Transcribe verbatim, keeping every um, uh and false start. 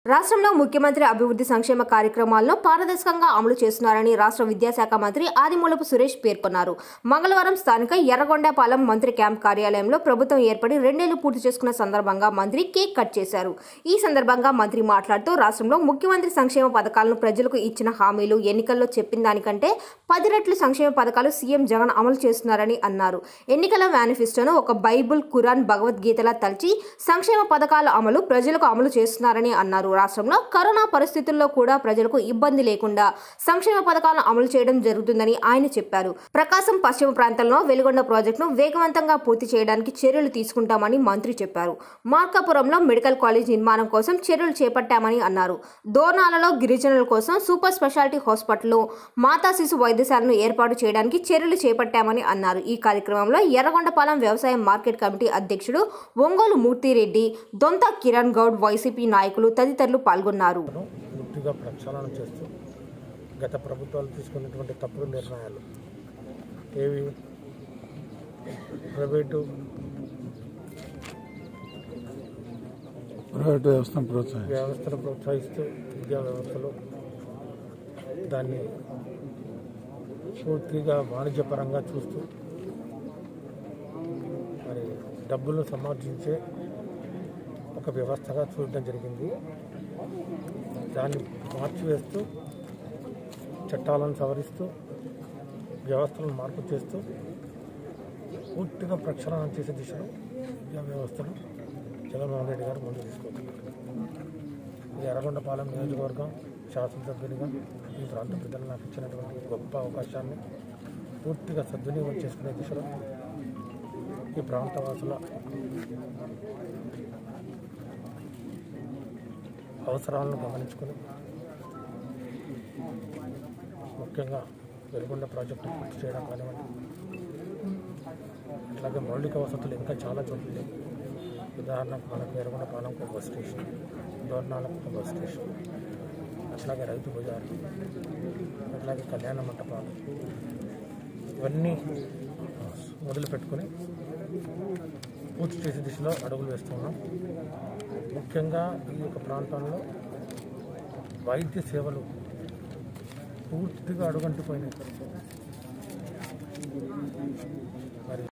రాష్ట్రంలో ముఖ్యమంత్రి అభివృద్ధి సంక్షేమ కార్యక్రమాలను పారదర్శకంగా అమలు చేస్తున్నారని రాష్ట్ర విద్యాశాఖ మంత్రి ఆదిమూలపు సురేష్ పేర్కొన్నారు. మంగళవారం స్థానిక ఎర్రగొండపాలెం మంత్రి క్యాంప్ కార్యాలయంలో ప్రభుత్వం ఏర్పడి రెండేళ్లు పూర్తి చేసుకున్న సందర్భంగా మంత్రి కేక్ కట్ చేశారు. ఈ సందర్భంగా మంత్రి మాట్లాడుతూ రాష్ట్రంలో ముఖ్యమంత్రి సంక్షేమ పథకాలను ప్రజలకు ఇచ్చిన హామీలు ఎన్నికల్లో చెప్పిన దానికంటే పది రెట్లు సంక్షేమ పథకాలు సీఎం జగన్ అమలు చేస్తున్నారని అన్నారు. ఎన్నికల మేనిఫెస్టోను ఒక బైబుల్, ఖురాన్, భగవద్గీతలా తలచి సంక్షేమ పథకాల అమలు ప్రజలకు అమలు చేస్తున్నారని అన్నారు. రాష్ట్రంలో కరోనా పరిస్థితుల్లో కూడా ప్రజలకు ఇబ్బంది లేకుండా సంక్షేమ పథకాలను అమలు చేయడం జరుగుతుందని ఆయన చెప్పారు. ప్రకాశం పశ్చిమ ప్రాంతంలో వెలుగొండ ప్రాజెక్టును వేగవంతంగా పూర్తి చేయడానికి చర్యలు తీసుకుంటామని మంత్రి చెప్పారు. మార్కాపురంలో మెడికల్ కాలేజ్ నిర్మాణం కోసం చర్యలు చేపట్టామని అన్నారు. దోర్నాలలో గిరిజనుల కోసం సూపర్ స్పెషాలిటీ హాస్పిటల్, మాతా శిశు వైద్యశాలను ఏర్పాటు చేయడానికి చర్యలు చేపట్టామని అన్నారు. ఈ కార్యక్రమంలో ఎర్రగొండపాలెం వ్యవసాయ మార్కెట్ కమిటీ అధ్యక్షుడు ఒంగోలు మూర్తిరెడ్డి, దొంత కిరణ్ గౌడ్, వైసీపీ నాయకులు తదితరులు పాల్గొన్నారు. పూర్తిగా ప్రక్షాళన చేస్తూ గత ప్రభుత్వాలు తీసుకున్నటువంటి తప్పుడు నిర్ణయాలు ఏవి ప్రైవేటు ప్రైవేట్ వ్యవస్థను ప్రోత్సహిస్తూ వ్యవస్థను ప్రోత్సహిస్తూ విద్యా వ్యవస్థలో దాన్ని పూర్తిగా వాణిజ్యపరంగా చూస్తూ మరి డబ్బులు సమార్జించే ఒక వ్యవస్థగా చూడడం జరిగింది. దాన్ని మార్చివేస్తూ చట్టాలను సవరిస్తూ వ్యవస్థలను మార్పు చేస్తూ పూర్తిగా ప్రక్షాళన చేసే దిశలో విద్యా వ్యవస్థను జగన్మోహన్ రెడ్డి గారు ముందు తీసుకొస్తున్నారు. ఇది ఎర్రగొండపాలెం నియోజకవర్గం శాసనసభ్యునిగా ఈ ప్రాంత ప్రజలు నాకు ఇచ్చినటువంటి గొప్ప అవకాశాన్ని పూర్తిగా సద్వినియోగం చేసుకునే దిశలో ఈ ప్రాంతవాసుల అవసరాలను గమనించుకొని ముఖ్యంగా వెలుగొండ ప్రాజెక్టు పూర్తి చేయడం కానివ్వండి, అట్లాగే మౌలిక వసతులు ఇంకా చాలా చోట్ల. ఉదాహరణకు మనకు ఎర్రగొండపాలెంకు ఒక బస్ స్టేషన్, దోర్నాలకు ఒక బస్ స్టేషన్, అట్లాగే రైతు బజారు, అట్లాగే కళ్యాణ మంటపాలు, ఇవన్నీ మొదలుపెట్టుకొని పూర్తి చేసే దిశలో అడుగులు వేస్తున్నాం. ముఖ్యంగా ఈ యొక్క ప్రాంతంలో వైద్య సేవలు పూర్తిగా అడుగంటిపోయినాయి. మరి